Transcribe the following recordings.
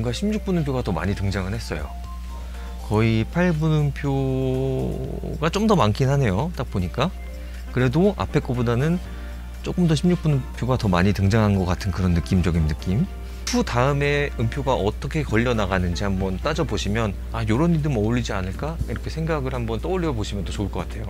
뭔가 16분음표가 더 많이 등장을 했어요. 거의 8분음표가 좀 더 많긴 하네요. 딱 보니까. 그래도 앞에 거보다는 조금 더 16분음표가 더 많이 등장한 것 같은 그런 느낌적인 느낌. 투 다음에 음표가 어떻게 걸려 나가는지 한번 따져보시면 아, 요런 리듬 어울리지 않을까? 이렇게 생각을 한번 떠올려 보시면 더 좋을 것 같아요.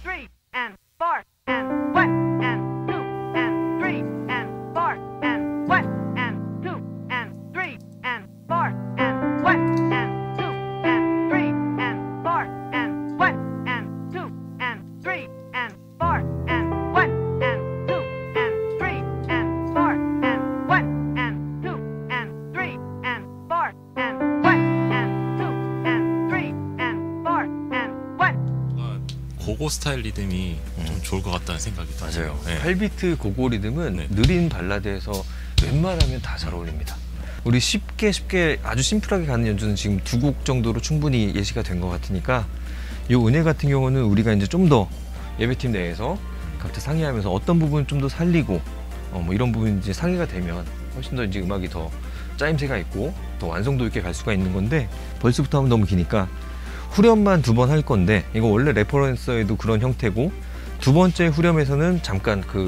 고고 스타일 리듬이 좀 좋을 것 같다는 생각이 맞아요. 네. 8비트 고고 리듬은 네. 느린 발라드에서 웬만하면 다 잘 어울립니다. 우리 쉽게 아주 심플하게 가는 연주는 지금 2곡 정도로 충분히 예시가 된 것 같으니까 이 은혜 같은 경우는 우리가 이제 좀 더 예배팀 내에서 각자 상의하면서 어떤 부분을 좀 더 살리고 뭐 이런 부분이 이제 상의가 되면 훨씬 더 이제 음악이 더 짜임새가 있고 더 완성도 있게 갈 수가 있는 건데 벌써부터 하면 너무 기니까 후렴만 2번 할 건데 이거 원래 레퍼런스에도 그런 형태고 두 번째 후렴에서는 잠깐 그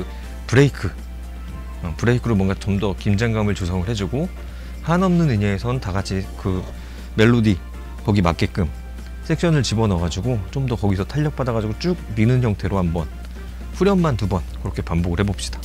브레이크로 뭔가 좀 더 긴장감을 조성을 해주고 한없는 은혜에선 다 같이 그 멜로디 거기 맞게끔 섹션을 집어넣어가지고 좀 더 거기서 탄력 받아가지고 쭉 미는 형태로 한번 후렴만 2번 그렇게 반복을 해봅시다.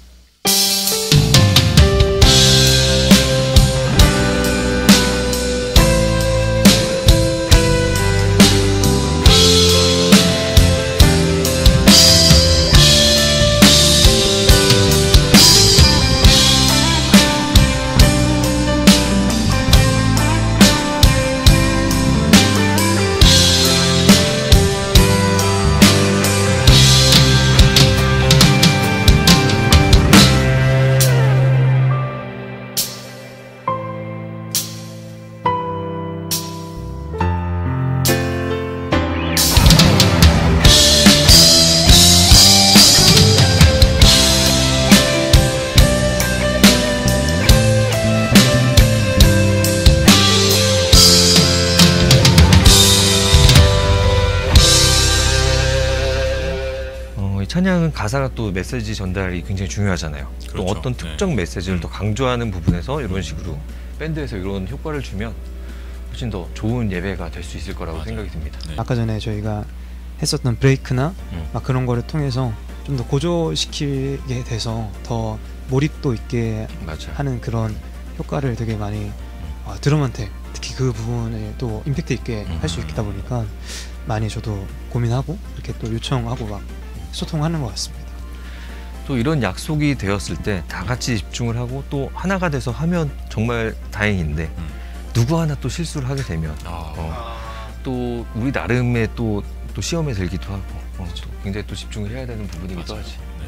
찬양은 가사가 또 메시지 전달이 굉장히 중요하잖아요. 그렇죠. 또 어떤 특정 메시지를 더 강조하는 부분에서 이런 식으로 밴드에서 이런 효과를 주면 훨씬 더 좋은 예배가 될 수 있을 거라고 생각이 듭니다. 네. 아까 전에 저희가 했었던 브레이크나 막 그런 거를 통해서 좀 더 고조시키게 돼서 더 몰입도 있게 맞아요. 하는 그런 효과를 되게 많이 드럼한테 특히 그 부분을 또 임팩트 있게 할 수 있다 보니까 많이 저도 고민하고 이렇게 또 요청하고 막 소통하는 것 같습니다. 또 이런 약속이 되었을 때 다 같이 집중을 하고 또 하나가 돼서 하면 정말 다행인데 누구 하나 또 실수를 하게 되면 또 우리 나름의 또 시험에 들기도 하고 또 굉장히 또 집중을 해야 되는 부분이기도 하지.